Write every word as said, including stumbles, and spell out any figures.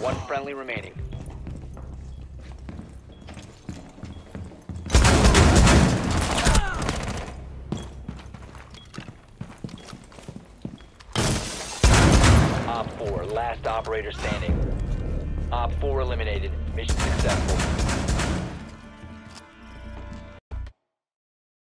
One friendly remaining. Op four, last operator standing. Op four eliminated. Mission successful.